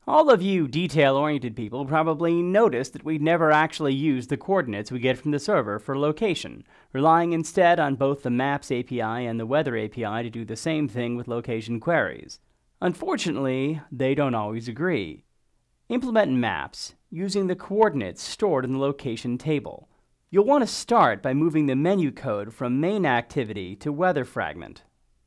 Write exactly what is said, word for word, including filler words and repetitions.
All of you detail-oriented people probably noticed that we never actually use the coordinates we get from the server for location, relying instead on both the Maps A P I and the Weather A P I to do the same thing with location queries. Unfortunately, they don't always agree. Implement Maps using the coordinates stored in the location table. You'll want to start by moving the menu code from main activity to weather fragment.